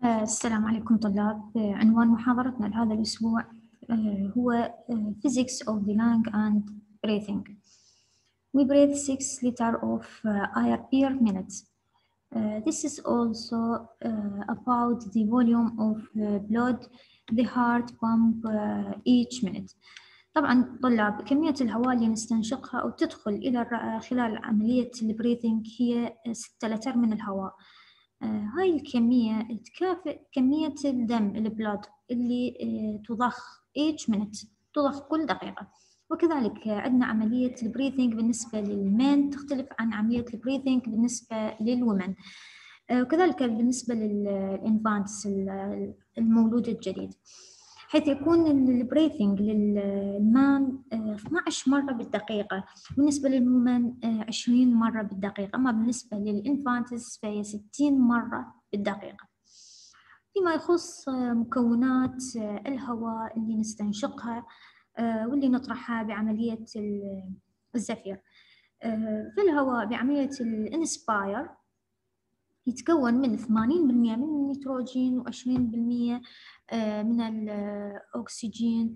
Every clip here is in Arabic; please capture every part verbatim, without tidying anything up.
آه، السلام عليكم طلاب. آه، عنوان محاضرتنا لهذا الأسبوع آه، هو آه، Physics of the Lung and Breathing. We breathe six liters of uh, air per minute. Uh, this is also uh, about the volume of uh, blood the heart pump uh, each minute. طبعا طلاب، كمية الهواء اللي نستنشقها أو تدخل إلى الرئة خلال عملية البريثنج هي ستة لتر من الهواء. آه هاي الكمية تكافئ كمية الدم البلاد اللي آه تضخ each minute، تضخ كل دقيقة. وكذلك آه عندنا عملية البريثنج بالنسبة للمين تختلف عن عملية البريثنج بالنسبة للومن. آه وكذلك بالنسبة للإنفانتس المولود الجديد، حيث يكون البريثنج للمان اثني عشر مرة بالدقيقة، بالنسبة للومن عشرين مرة بالدقيقة، أما بالنسبة للإنفانتس فهي ستين مرة بالدقيقة. فيما يخص مكونات الهواء اللي نستنشقها واللي نطرحها بعملية الزفير، فالهواء بعملية الانسباير يتكون من ثمانين بالمئة من النيتروجين وعشرين بالمئة من الأكسجين.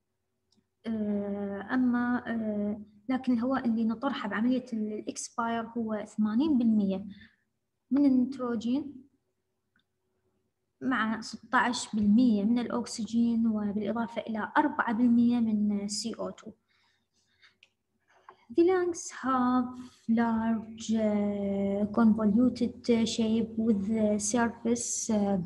أما لكن الهواء اللي نطرحه بعملية الإكسباير هو ثمانين بالمئة من النيتروجين مع ستة عشر بالمئة من الأكسجين، وبالإضافة إلى أربعة بالمئة من سي أو تو. The lungs have large uh, convoluted shape with the surface uh,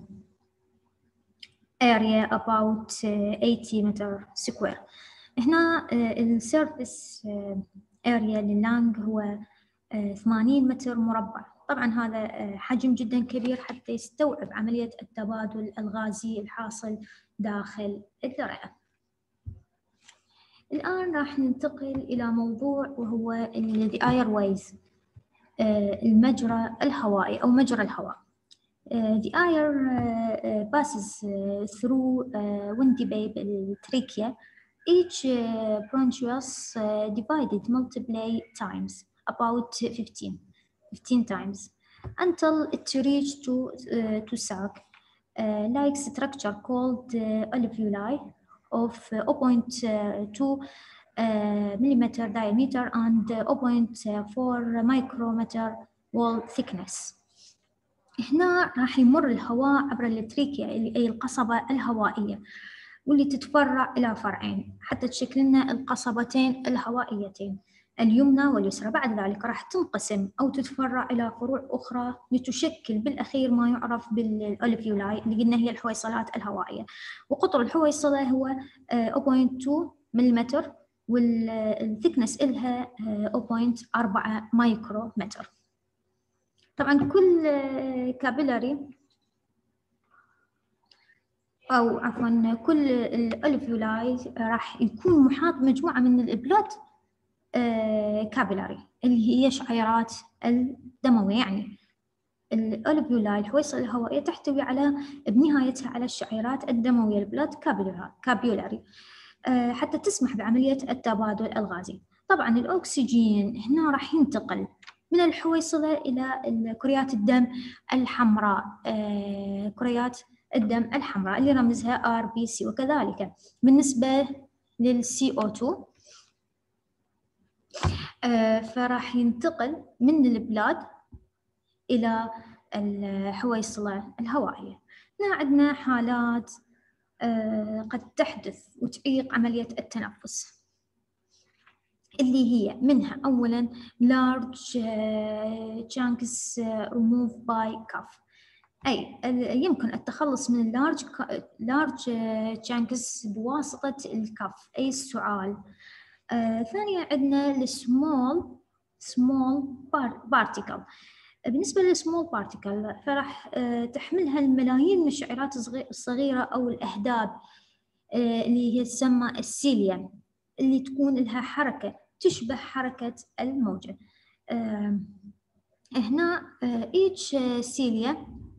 area about uh, eighty meter square. هنا uh, السيرفيس uh, area لللانج هو uh, ثمانين متر مربع. طبعا هذا uh, حجم جدا كبير حتى يستوعب عملية التبادل الغازي الحاصل داخل الرئة. الآن راح ننتقل إلى موضوع وهو the airways، المجرى الهوائي أو مجرى الهواء. The air passes through windpipe trachea, each bronchus divided multiple times, about fifteen, fifteen times, until it reaches to to sac, like structure called alveoli of zero point two uh, millimeter diameter and zero point four micrometer wall thickness. هنا راح يمر الهواء عبر التريكيا اللي أي القصبة الهوائية، واللي تتفرع إلى فرعين حتى تشكل لنا القصبتين الهوائيتين اليمنى واليسرى. بعد ذلك راح تنقسم أو تتفرع إلى فروع أخرى لتشكل بالأخير ما يعرف بالألفيولاي اللي قلنا هي الحويصلات الهوائية. وقطر الحويصلة هو zero point two مليمتر، والثكنس إلها zero point four مايكرومتر. طبعا كل كابيلاري أو عفوا كل الألفيولاي راح يكون محاط مجموعة من الإبلود كابيلاري اللي هي شعيرات الدموية. يعني الألفيولاي الحويصلة الهوائية تحتوي على بنهايتها على الشعيرات الدموية البلود كابيلاري حتى تسمح بعملية التبادل الغازي. طبعا الأكسجين هنا راح ينتقل من الحويصلة إلى كريات الدم الحمراء، كريات الدم الحمراء اللي رمزها آر بي سي. وكذلك بالنسبة للسي أو تو فراح ينتقل من البلاد إلى الحويصلة الهوائية. هنا عندنا حالات قد تحدث وتعيق عملية التنفس، اللي هي منها أولاً large chunks removed by cough، أي يمكن التخلص من large large chunks بواسطة الكف أي السعال. آه، ثانيا عندنا السمول small particle. بالنسبة للسمول بارتيكل فراح آه، تحملها الملايين من الشعيرات الصغيرة أو الأهداب آه، اللي هي تسمى السيليا، اللي تكون لها حركة تشبه حركة الموجة. آه، هنا آه، each cilia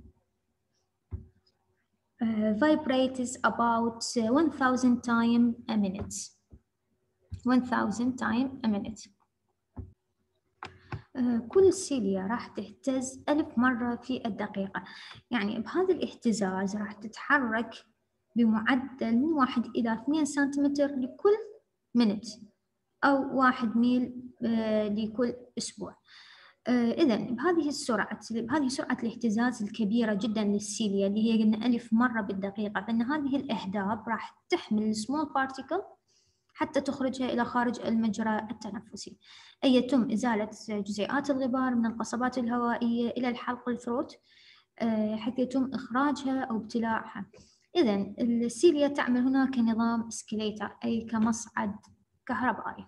uh, vibrates about one thousand times a minute. one thousand times a minute. كل سيليا راح تهتز ألف مرة في الدقيقة. يعني بهذا الاهتزاز راح تتحرك بمعدل من واحد إلى اثنين سنتيمتر لكل منت، أو واحد ميل لكل أسبوع. إذا بهذه السرعة بهذه سرعة الاهتزاز الكبيرة جدا للسيليا اللي هي قلنا ألف مرة بالدقيقة، فإن هذه الأهداب راح تحمل سمول بارتيكل حتى تخرجها إلى خارج المجرى التنفسي، أي يتم إزالة جزيئات الغبار من القصبات الهوائية إلى الحلق الثروت حتى يتم إخراجها أو ابتلاعها. إذن السيليا تعمل هنا كنظام اسكليتر، أي كمصعد كهربائي.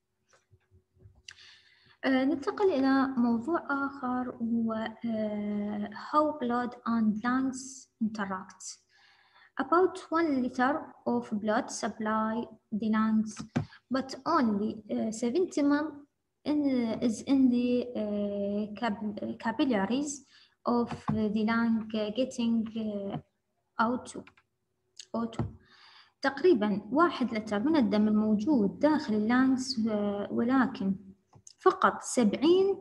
ننتقل إلى موضوع آخر هو how blood and lungs interact. About one liter of blood supply the lungs, but only uh, seventy milliliters in, is in the uh, cap capillaries of the lung uh, getting uh, out O two. تقريبا واحد لتر من الدم الموجود داخل اللانكس، ولكن فقط سبعين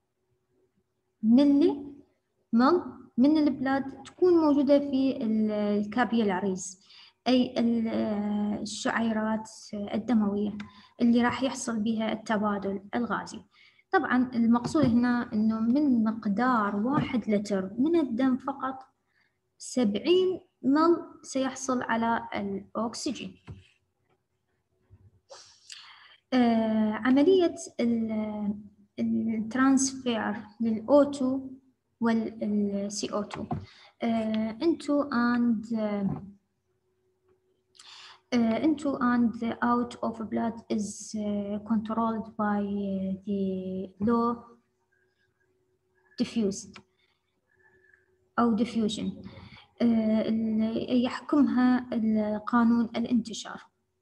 ملي مل من البلاد تكون موجودة في الكابيلاريز، أي الشعيرات الدموية اللي راح يحصل بها التبادل الغازي. طبعا المقصود هنا أنه من مقدار واحد لتر من الدم فقط سبعين مل سيحصل على الأكسجين. آه عملية الترانسفير للأو تو والسي أو تو uh, into and uh, uh, into and out of blood is uh, controlled by uh, the law diffused أو diffusion uh, اللي يحكمها القانون الانتشار.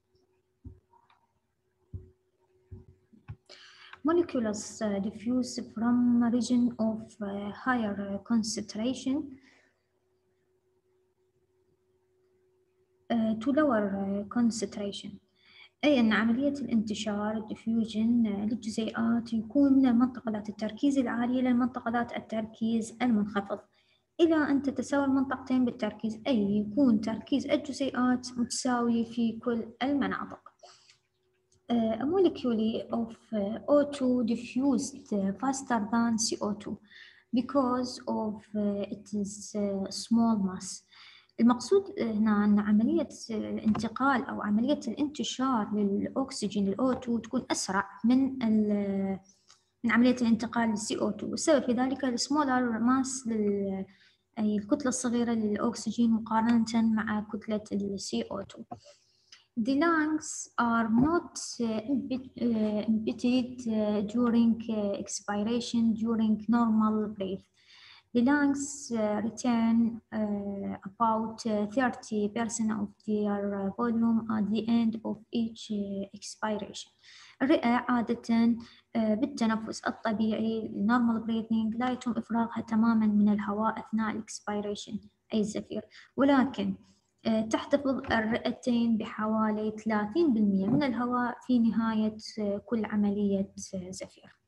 Molecules uh, diffuse from a region of uh, higher uh, concentration uh, to lower uh, concentration. أي أن عملية الانتشار الديفيوجن uh, للجزيئات يكون من المنطقة ذات التركيز العالي إلى المنطقة ذات التركيز المنخفض، إلى أن تتساوى المنطقتين بالتركيز، أي يكون تركيز الجزيئات متساوي في كل المناطق. Uh, a molecule of uh, O two diffused uh, faster than C O two because of uh, its uh, small mass. المقصود هنا أن عملية الانتقال أو عملية الانتشار للأكسجين ال أو تو تكون أسرع من من عملية الانتقال لل سي أو تو، والسبب في ذلك السمولر ماس لل أي الكتلة الصغيرة للأكسجين مقارنة مع كتلة ال سي أو تو. The lungs are not uh, impeded uh, during uh, expiration during normal breath. The lungs uh, retain uh, about thirty percent of their volume at the end of each uh, expiration. الرئة عادة uh, بالتنفس الطبيعي normal breathing لا يتم إفراغها تماما من الهواء أثناء expiration أي الزفير، ولكن تحتفظ الرئتين بحوالي ثلاثين بالمئة من الهواء في نهاية كل عملية زفير.